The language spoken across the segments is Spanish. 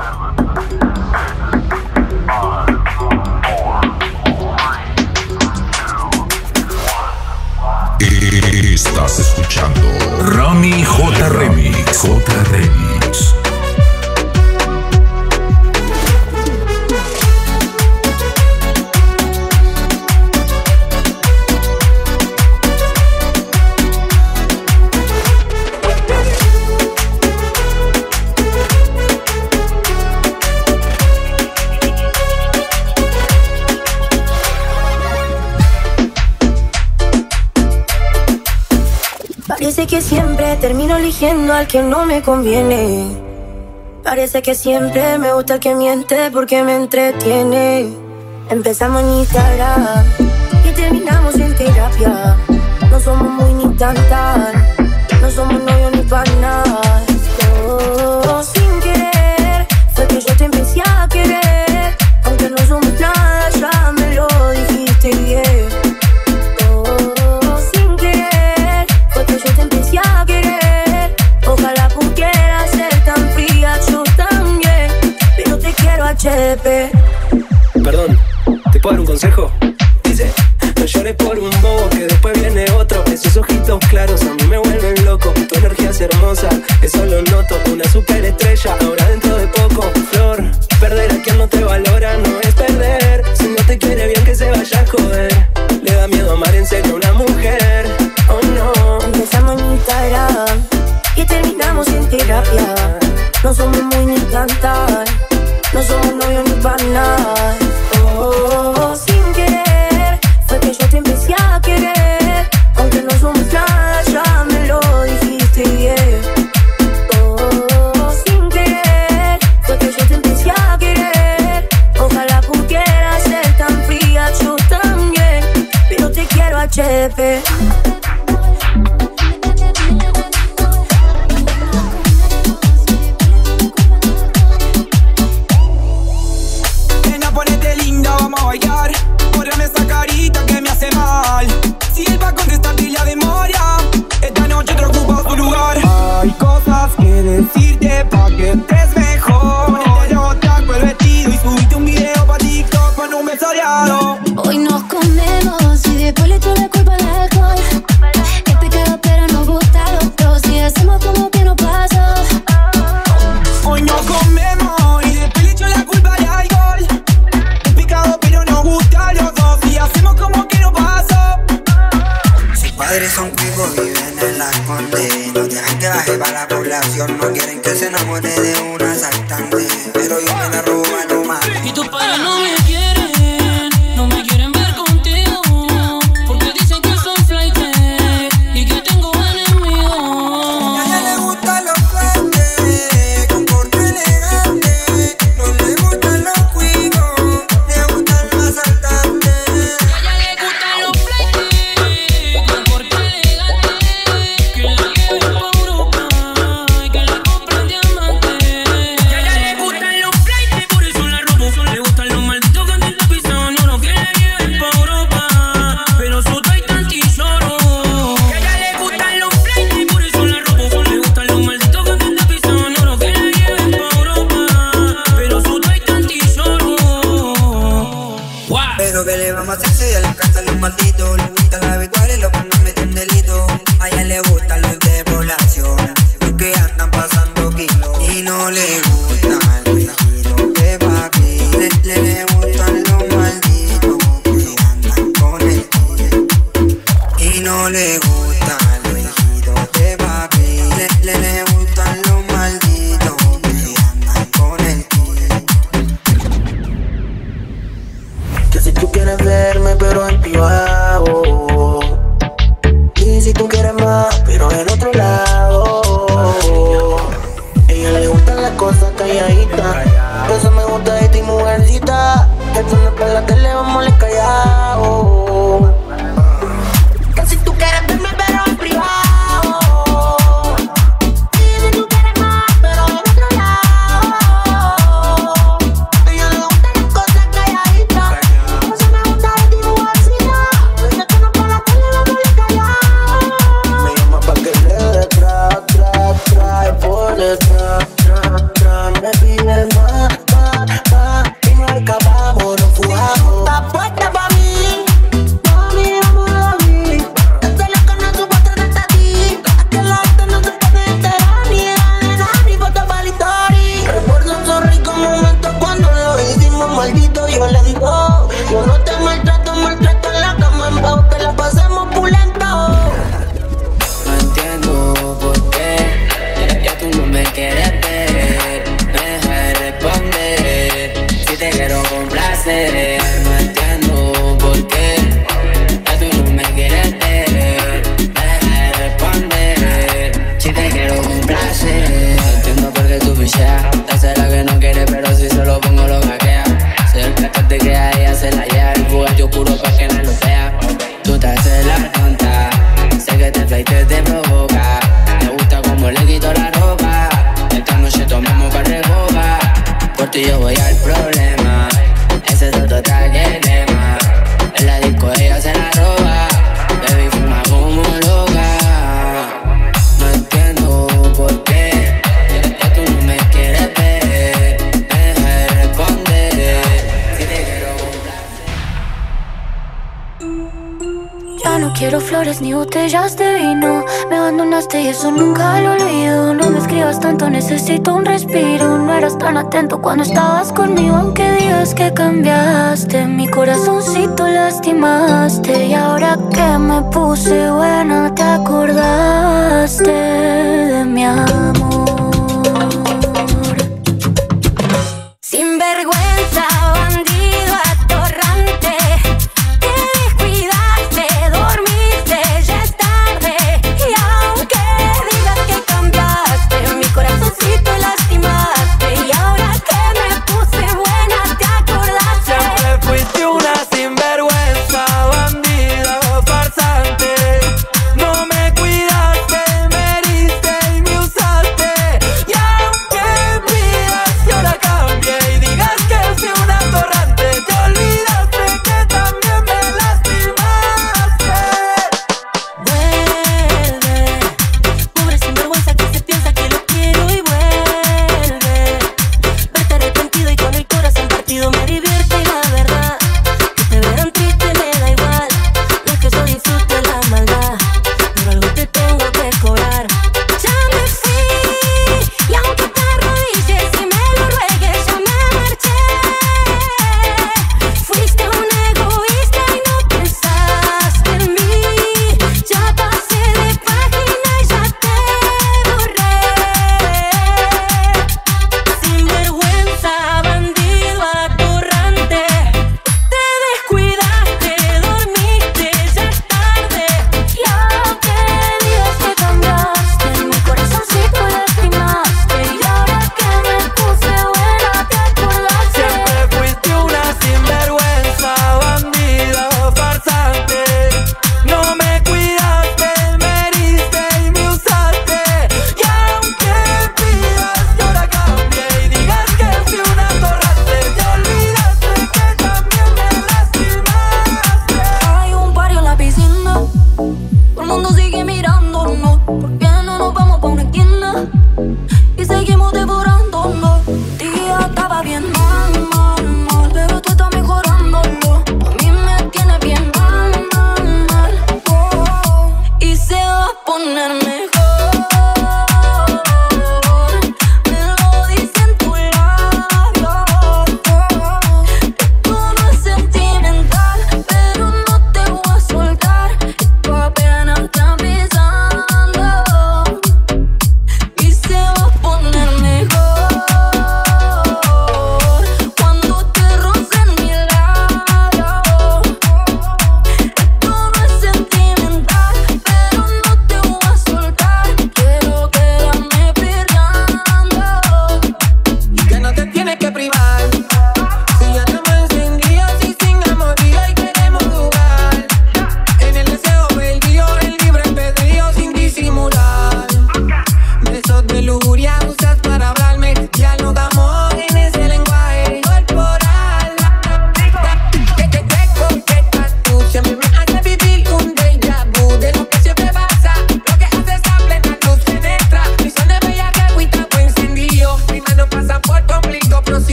Estás escuchando Rami J Remix. J Remix. Parece que siempre termino eligiendo al que no me conviene. Parece que siempre me gusta el que miente porque me entretiene. Empezamos en Instagram y terminamos en terapia. No somos muy ni tan. No somos novios ni panas. Oh, sin querer fue que yo te empecé a querer. Aunque no somos nada, ya me lo dijiste bien. Perdón, ¿te puedo dar un consejo? Dice, no llores por un bobo que después viene otro. Esos ojitos claros a mí me vuelven loco. Tu energía es hermosa, eso lo noto. Una superestrella, ahora dentro de poco. Flor, perder a quien no te valora no es perder. Si no te quiere bien que se vaya a joder. Le da miedo amar en serio a una mujer, oh no. Empezamos en Instagram y terminamos en terapia. No somos muy ni tan. No somos novios ni panas. Oh, sin querer fue que yo te empecé a querer. Aunque no somos nada, ya me lo dijiste bien. Oh, sin querer fue que yo te empecé a querer. Ojalá pudiera ser tan fría, yo también. Pero te quiero HP. Decirte pa' que estés mejor. Ponete los tacos, el vestido y subiste un video pa' TikTok con un beso soleado. Hoy nos comemos y después le echo la culpa al alcohol. Es pecado pero nos gusta a los dos y hacemos como que no pasó. Hoy nos comemos y después le echo la culpa al alcohol. Es pecado pero nos gusta a los dos y hacemos como que no pasó. Sus padres son cuicos, viven en las Condes. No dejan que baje para la población. No quieren que se enamore de un asaltante, pero yo me la robo a lo malo. Y tus padres no me quieren, no me quieren ver contigo, porque dicen que soy flight y que tengo enemigos. A ella le gustan los flates, con corte elegante. No le gustan los cuicos, le gustan los asaltantes. A ella le gustan los flights, con corte elegante, que la lleven pa' Europa y que la compren diamantes. A ella le gustan los flights, por eso la robo. Le gustan los malditos que andan pisando, no que la lleven pa' Europa, pero su toy tan tesoro. A ella le gustan los flights, por eso la robo. Le gustan los malditos que andan pisando, no que la lleven pa' Europa, pero su toy tan tesoro. Pero que le vamos a hacer si a ella le encantan los malditos. Le gustan las habituales, los que no meten delito. A ella le gustan los de población, los que andan pasando kilos. Y no le gustan los giros de papi. Le gustan los malditos que andan con el kilo. Y no le gustan los giros de papi. Le gustan los malditos que andan con el kilo. Que si tú quieres verme pero en privado, y si tú quieres más pero en otro lado. Ella le gustan las cosas calladitas, eso me gusta de ti mujercita. Esto no es para la tele, vamos le callado. Que si tú quieres verme pero en privado, y si tú quieres más pero en otro lado. Ella le gustan las cosas calladitas, eso me gusta de ti mujercita. Desde que no para la tele, vamos le callado. Me llama pa' que le dé tra, y por detrás, me pide más. placer. No entiendo por qué ya tú no me quieres ver. Deja de responder si te quiero complacer. No entiendo por qué tú picheas. Esa es la que no quiere, pero si se lo pongo lo hackea. Soy el platante que a ella se la lleva. El juguete oscuro pa' que no lo vea. Tú te haces la tonta. Sé que te flightes te provoca. Me gusta como le quito la ropa. Esta noche tomamos para recoba. Por ti yo voy al problema. Ese toto está que quema. En la disco ella se la roba. Baby fuma como loca. No entiendo por qué ya tú no me quieres ver. Deja de responder si te quiero complacer. Ya no quiero flores ni botellas de vino. Me abandonaste y eso nunca lo olvido. No me escribas tanto, necesito un respiro. No eras tan atento cuando estabas conmigo. Aunque digas que cambiaste, mi corazoncito lastimaste. Y ahora que me puse buena, te acordaste de mi amor. Sinvergüenza, bandido, atorrante. Te descuidaste, dormiste, ya es tarde. Y aunque digas que cambiaste, mi corazoncito lastimaste. Y ahora que me puse buena, te acordaste. Siempre fuiste una sinvergüenza, bandida, farsante. No me cuidaste, me heriste y me usaste.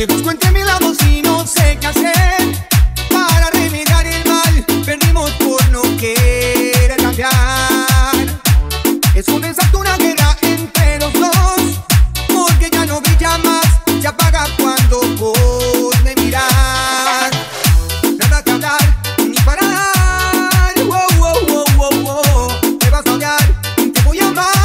Te busco entre mis lados y no sé qué hacer para remediar el mal. Perdimos por no querer cambiar. Es un desastre, una guerra entre los dos, porque ya no brilla más, se apaga cuando vos me miras. Nada que hablar, ni parar. Wow, wow, wow, wow, wow. Te vas a odiar, te voy a amar.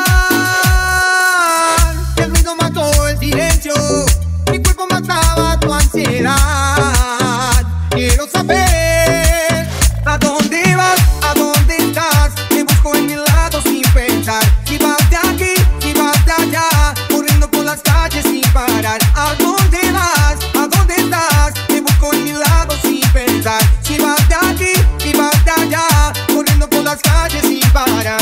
El ruido mató el silencio, mi cuerpo mataba tu ansiedad. Quiero saber a dónde vas, a dónde estás. Te busco en mi lado sin pensar. Si vas de aquí, si vas de allá, corriendo por las calles sin parar. ¿A dónde vas? ¿A dónde estás? Te busco en mi lado sin pensar. Si vas de aquí, si vas de allá, corriendo por las calles sin parar.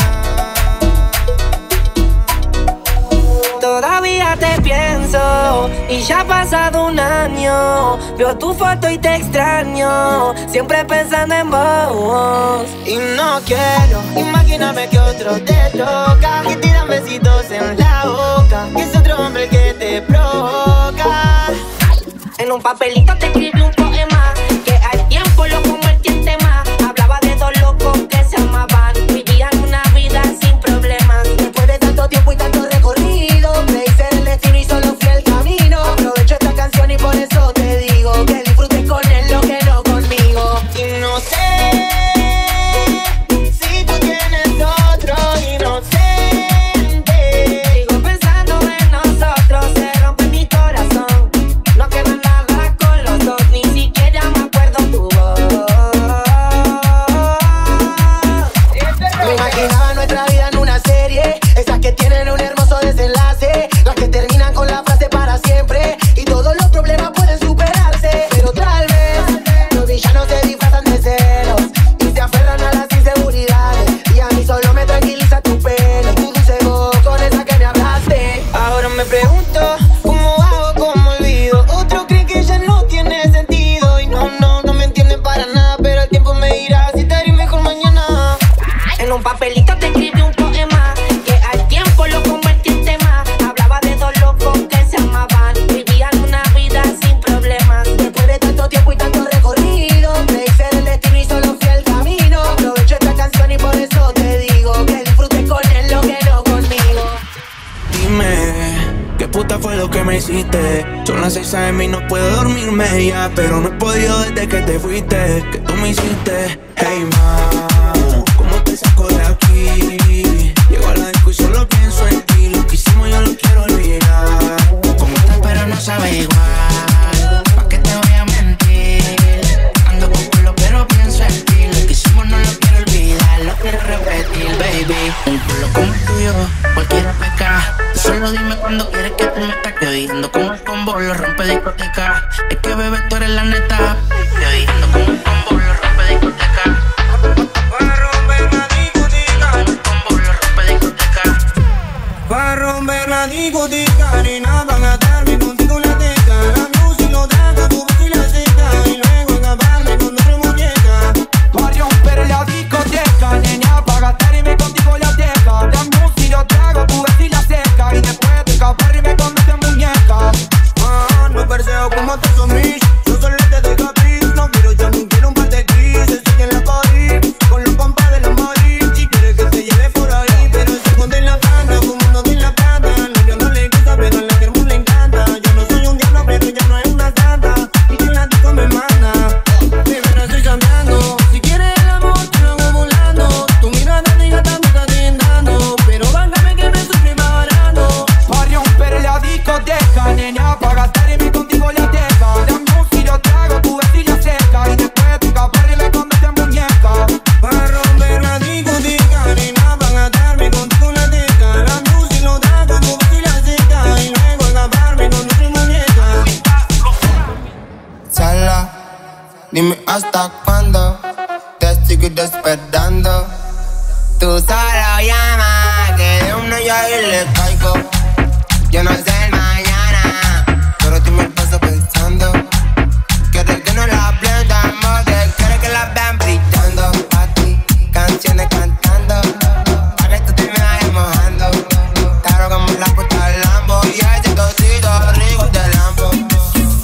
Todavía te pienso y ya ha pasado un año. Veo tu foto y te extraño, siempre pensando en vos. Y no quiero imaginarme que otro te toca, que tiran besitos en la boca, que es otro hombre el que te provoca. En un papelito te escribí un poema que al tiempo lo convertí en tema. Hablaba de dos locos que se amaban, vivían una vida sin problemas. Después de tanto tiempo y tanto recorrido, creí ser el destino y solo fui el camino. Aprovecho esta canción y por eso te digo que disfrutes con él lo que no conmigo. Y no sé si tú tienes otro inocente. Sigo pensando en nosotros, se rompe mi corazón. No queda nada con los dos, ni siquiera me acuerdo tu voz. Me imaginaba nuestra vida en una serie, esas que tienen un hermoso desenlace, las que terminan con la frase para siempre y todos los problemas pueden superarse. Pero tal vez los villanos se disfrazan de celos y se aferran a las inseguridades, y a mí solo me tranquiliza tu pelo, tu dulce voz con esa que me hablaste. Ahora me pregunto, ¿cómo hago, cómo olvido? Otros creen que ya no tiene sentido y no me entienden para nada, pero el tiempo me dirá si estaré mejor mañana. En un papelito te escribí un poema que al tiempo lo convertí en tema. Hablaba de dos locos que se amaban, vivían una vida sin problemas. Después de tanto tiempo y tanto recorrido, creí ser el destino y solo fui el camino. Aprovecho esta canción y por eso te digo que disfrutes con él lo que no conmigo. Dime, ¿qué puta fue lo que me hiciste? Son las 6 AM y no puedo dormirme ya, pero no he podido desde que te fuiste. ¿Qué tú me hiciste? Hey ma, ¿cómo te saco de aquí? Llego a la disco y solo pienso en ti. Lo que hicimos yo lo quiero olvidar. Como estás pero no sabe igual, ¿pa' qué te voy a mentir? Ando con culo pero pienso en ti. Lo que hicimos no lo quiero olvidar, lo quiero repetir, baby. Un culo como el tuyo, cualquiera peca. Solo dime cuando quieres que te metas. Que hoy ando con un combo, lo rompe discoteca. Es que bebé tú eres la neta. Que hoy ando con un combo, lo rompe discoteca. Para romper la discoteca, Con un combo, lo rompe discoteca. para romper la discoteca, nena, van a darme contigo la teca. La música lo traga, tu voz y la seca, y luego acabarme con otra muñeca. Para romper la discoteca, nena, para gastarme contigo la teca. La música lo traga, tu voz y la seca, y después de acabarme con otra muñeca. No perseo como te somís, yo solo te doy capriz. No quiero ya ni quiero un par de kiss. Estoy en la party, con los compas de la mari. Si quieres que te lleve por ahí, pero se esconde en la cama, fumando de la plata. No, yo no le gusta, pero a la germu le encanta. Yo no soy un diablo, pero ella no es una santa. Y que la disco me manda, de verdad estoy cambiando. Si quieres el amor, te lo hago volando. Tu mirada de gata me está tentando, pero bájame que me estoy preparando. Para romper la discoteca, nena, para gastarme contigo la teca. La música lo trago, tu vestida seca, y después de escaparme con esta muñeca. Para romper la discoteca, nena, para gastarme contigo la teca. La música lo trago, tu vestida seca, y luego escaparme con otra muñeca. Sola, dime hasta cuándo te sigo esperando. Tú solo llama, que de uno yo ahí le caigo. Yo no sé el mañana, pero tú me paso pensando. Quieres que no la aprendamos, que quieres que la vean brillando. Pa' ti, canciones cantando, pa' que tú te me vayas mojando. Claro como la puerta del Lambo, y ese cosito rico del Lambo.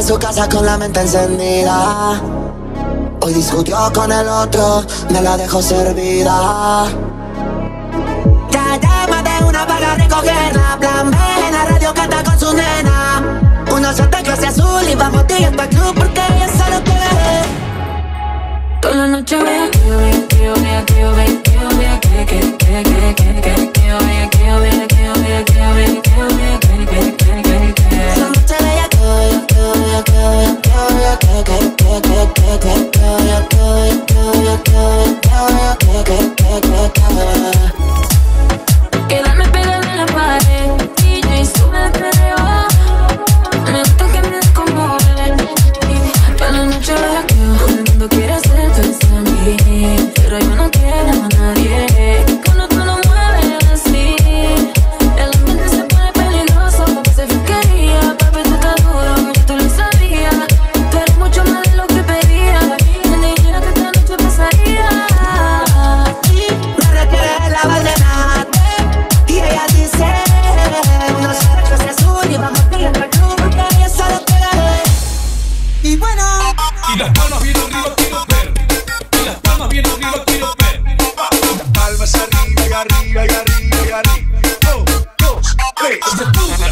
en su casa con la mente encendida. Hoy discutió con el otro, me la dejó servida. Ya llama de una para recogerla. Plan B, en la radio canta con su nena. Uno se te clase azul y vamos directo al club porque ella solo quiere. Toda la noche vea que yo vea, que yo vea, que yo vea, que yo vea, que yo vea, que yo vea, que yo vea, que yo vea, que yo vea, que yo vea, que la noche bella que yo vea, que yo vea, que yo vea, que yo vea, que yo vea, que yo vea, que yo vea. Quedarme pegada en la pared, DJ sube el perreo. Me gusta que me descomode. Toda la noche vea que todo el mundo quiere hacer feliz a mí, pero yo no quiero a nadie. Cuando tú lo mueves así, el ambiente se pone peligroso. Se quería, papi, tú estás duro, yo tú lo sabía. Tú eres mucho más de lo que pedía. Me dijera que esta noche pasaría. No requiere la valdenate. Y ella dice, no se ve clase azul y vamos a ir al club porque ella solo quiere. Y bueno. Y las palmas bien arriba quiero ver. Y las palmas bien arriba quiero ver. Las palmas arriba y arriba y arriba y arriba. 1, 2, 3, se pudra.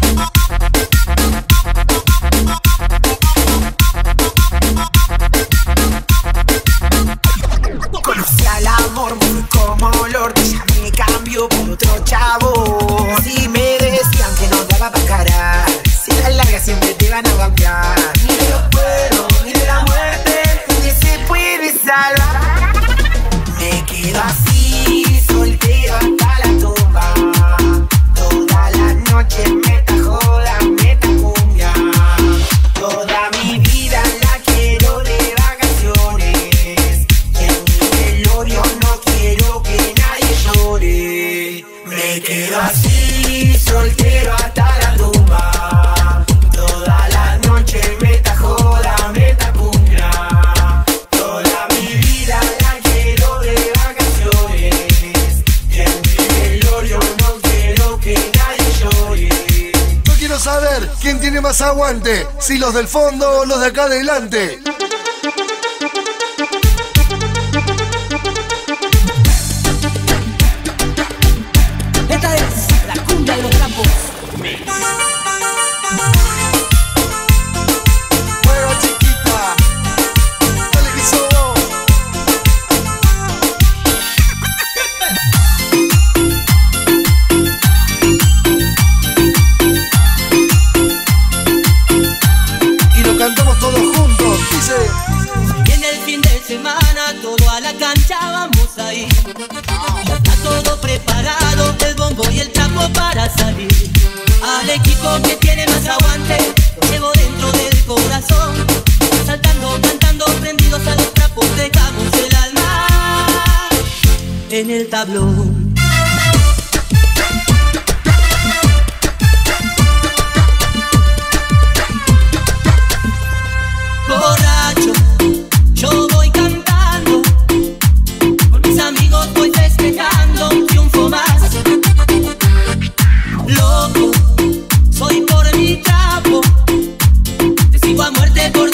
Conocí al amor muy como olor, ya me cambió por otro chavo. Si me decían que no daba pa' cara, si la larga siempre te van a cambiar. Ni de los pueblos, ni de la muerte, ni se puede salvar. Me quedo así, soltero hasta la tumba. Toda la noche meta joda, meta cumbia. Toda mi vida la quiero de vacaciones. Y en mi velorio no quiero que nadie llore. Me quedo así, soltero hasta la tumba. Toda la noche meta joda, meta cumbia. Toda mi vida la quiero de vacaciones. Y en mi velorio no quiero que nadie llore. Yo quiero saber quién tiene más aguante, si los del fondo o los de acá adelante. Esta es la cumbia de los trapos. Mueva chiquita, dale que sobo. Y lo cantamos todos juntos, dice. Viene el fin de semana, todo a la cancha vamos a ir. Ya está todo preparado, el bombo y el trapo para salir. Al equipo que tiene más aguante, lo llevo dentro del corazón. Saltando, cantando, prendidos a los trapos, dejamos el alma en el tablón. Borracho, yo voy cantando, con mis amigos voy festejando un triunfo más. Loco, soy por mi trapo, te sigo a muerte por